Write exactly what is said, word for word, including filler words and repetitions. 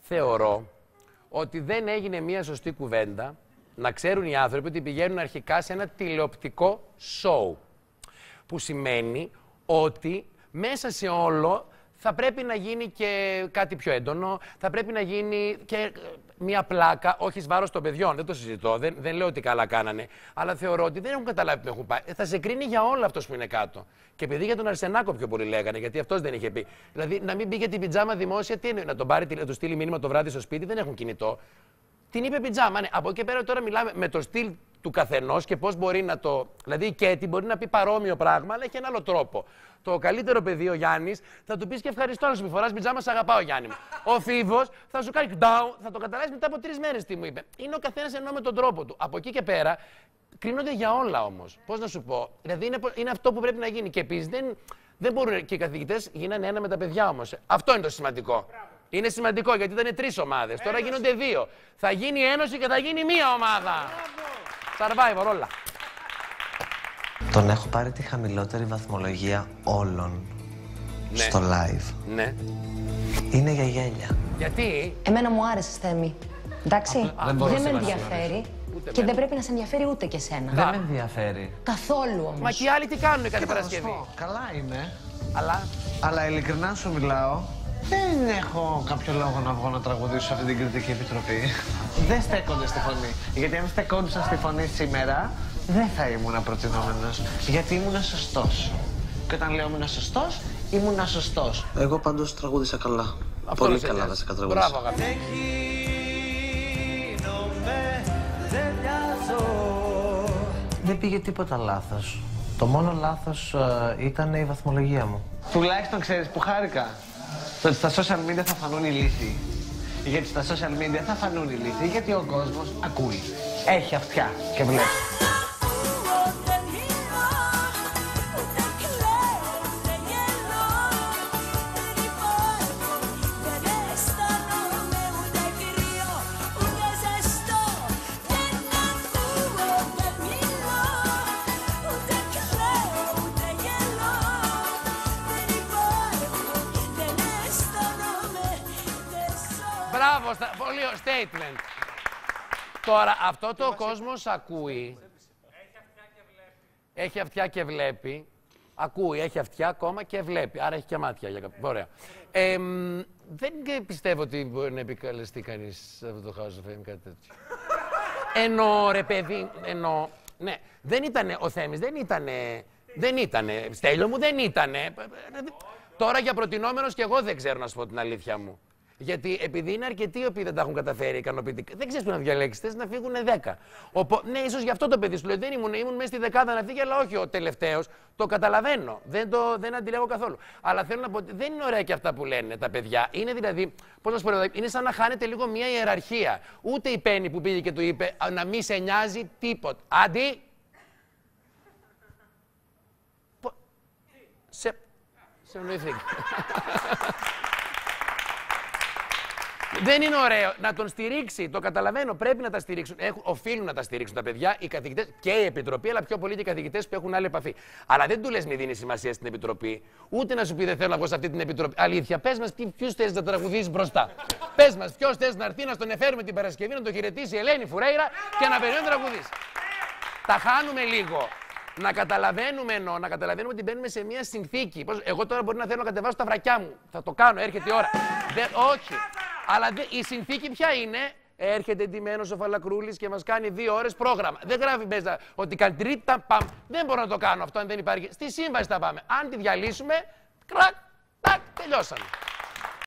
θεωρώ ότι δεν έγινε μια σωστή κουβέντα να ξέρουν οι άνθρωποι ότι πηγαίνουν αρχικά σε ένα τηλεοπτικό show. Που σημαίνει ότι μέσα σε όλο θα πρέπει να γίνει και κάτι πιο έντονο, θα πρέπει να γίνει και μια πλάκα, όχι εις βάρος των παιδιών, δεν το συζητώ, δεν, δεν λέω ότι καλά κάνανε, αλλά θεωρώ ότι δεν έχουν καταλάβει που έχουν πάει. Θα σε κρίνει για όλα αυτός που είναι κάτω. Και επειδή για τον Αρσενάκο πιο πολύ λέγανε, γιατί αυτός δεν είχε πει. Δηλαδή να μην πήγε την πιτζάμα δημόσια, τι είναι, να τον πάρει, να του στείλει μήνυμα το βράδυ στο σπίτι, δεν έχουν κινητό. Την είπε πιτζάμα, ναι. Από εκεί και πέρα τώρα μιλάμε με το στυλ του καθενός και πώς μπορεί να το. Δηλαδή η Κέτη μπορεί να πει παρόμοιο πράγμα, αλλά έχει ένα άλλο τρόπο. Το καλύτερο παιδί, ο Γιάννης, θα του πει και ευχαριστώ να σου πει φοράς πιτζάμα, σ' αγαπάω, Γιάννη μου. Ο Φίβος θα σου κάνει down, θα το καταλάβει μετά από τρεις μέρες τι μου είπε. Είναι ο καθένας ενώ με τον τρόπο του. Από εκεί και πέρα κρίνονται για όλα όμως. Πώς να σου πω. Δηλαδή είναι, είναι αυτό που πρέπει να γίνει. Και επίσης δεν, δεν μπορούν και οι καθηγητές γίνανε ένα με τα παιδιά όμως. Αυτό είναι το σημαντικό. Είναι σημαντικό γιατί ήταν τρεις ομάδες. Τώρα γίνονται δύο. Θα γίνει ένωση και θα γίνει μία ομάδα. Survivor όλα. Τον έχω πάρει τη χαμηλότερη βαθμολογία όλων ναι. στο live. Ναι. Είναι για γέλια. Γιατί? Εμένα μου άρεσε, Θέμη. Εντάξει, Α, δεν, δεν με ενδιαφέρει ούτε και δεν πρέπει να σε ενδιαφέρει ούτε και σένα. Δεν με ενδιαφέρει. Καθόλου όμως. Μα και οι άλλοι τι κάνουνε κάθε Παρασκευή? Καλά είμαι. Αλλά... Αλλά ειλικρινά σου μιλάω. Δεν έχω κάποιο λόγο να βγω να τραγουδήσω σε αυτή την κριτική επιτροπή. Δεν στέκονται στη φωνή. Γιατί αν στεκόντουσαν στη φωνή σήμερα, δεν θα ήμουν προτινόμενος. Γιατί ήμουν σωστός. Και όταν λέω ήμουν σωστός, ήμουν σωστός. Εγώ πάντως τραγούδισα καλά. Αυτό πολύ καλά θα σε κατραγουδίσα. Μπράβο, αγαπητέ. Δεν πήγε τίποτα λάθος. Το μόνο λάθος uh, ήταν η βαθμολογία μου. Τουλάχιστον ξέρεις που χάρηκα. Ότι στα social media θα φανούν οι λύθοι. Γιατί στα social media θα φανούν οι λύθοι. Γιατί ο κόσμος ακούει. Έχει αυτιά και βλέπει. Μπράβο, πολύ statement. Τώρα, αυτό το ο κόσμος ακούει. Έχει αυτιά και βλέπει. Έχει αυτιά και βλέπει. Ακούει, έχει αυτιά ακόμα και βλέπει. Άρα έχει και μάτια για κάποιο. Ωραία. Ε, δεν πιστεύω ότι μπορεί να επικαλεστεί κανείς αυτό το House of Fame, κάτι τέτοιο. Εννοώ, ρε παιδί, εννοώ. Ναι, δεν ήτανε, ο Θέμης δεν ήτανε. Δεν ήτανε. Στέλιο μου δεν ήτανε. Τώρα για προτινόμενος και εγώ δεν ξέρω να σου πω την αλήθεια μου. Γιατί επειδή είναι αρκετοί οι οποίοι δεν τα έχουν καταφέρει ικανοποιητικά, δεν ξέρει που να διαλέξει. Θε να φύγουν δέκα. Οπό, ναι, ίσως γι' αυτό το παιδί σου λέει: δεν ήμουν, ήμουν μέσα στη δεκάδα να φύγει, αλλά όχι ο τελευταίος. Το καταλαβαίνω. Δεν, το, δεν αντιλέγω καθόλου. Αλλά θέλω να πω ότι δεν είναι ωραία και αυτά που λένε τα παιδιά. Είναι δηλαδή, πώς να σου πω, είναι σαν να χάνεται λίγο μια ιεραρχία. Ούτε η Πέννη που πήγε και του είπε να μη σε νοιάζει τίποτα. Άντι. Σε. Σε εννοηθήκα. Δεν είναι ωραίο να τον στηρίξει. Το καταλαβαίνω. Πρέπει να τα στηρίξουν. Έχουν, οφείλουν να τα στηρίξουν τα παιδιά, οι καθηγητές και η Επιτροπή, αλλά πιο πολύ και οι καθηγητές που έχουν άλλη επαφή. Αλλά δεν του λες μη δίνει σημασία στην Επιτροπή, ούτε να σου πει δεν θέλω να βγω σε αυτή την Επιτροπή. Αλήθεια, πες μας ποιους θες να τραγουδήσεις μπροστά. Πες μας ποιος θες να έρθει να τον εφέρουμε την Παρασκευή, να τον χαιρετήσει η Ελένη Φουρέιρα και να περιμένει να τραγουδήσει. Τα χάνουμε λίγο. Να καταλαβαίνουμε εννοώ, να καταλαβαίνουμε ότι μπαίνουμε σε μια συνθήκη. Εγώ τώρα μπορεί να θέλω να κατεβάσω τα βρακιά μου. Θα το κάνω, έρχεται η ώρα. Δεν, όχι. Αλλά δε, η συνθήκη ποια είναι? Έρχεται εντυμένος ο Φαλακρούλης και μας κάνει δύο ώρες πρόγραμμα. Δεν γράφει μέσα ότι κάνει τρίτα παμ. Δεν μπορώ να το κάνω αυτό αν δεν υπάρχει. Στη σύμβαση θα πάμε. Αν τη διαλύσουμε, κρακ, τακ, τελειώσαμε.